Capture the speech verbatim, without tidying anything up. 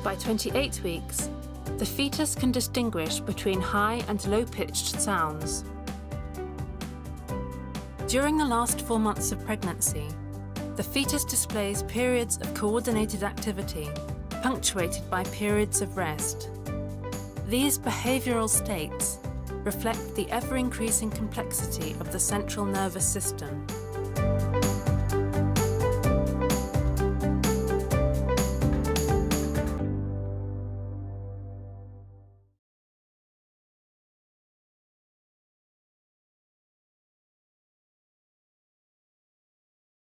By twenty-eight weeks, the fetus can distinguish between high and low-pitched sounds. During the last four months of pregnancy, the fetus displays periods of coordinated activity, punctuated by periods of rest. These behavioral states reflect the ever-increasing complexity of the central nervous system.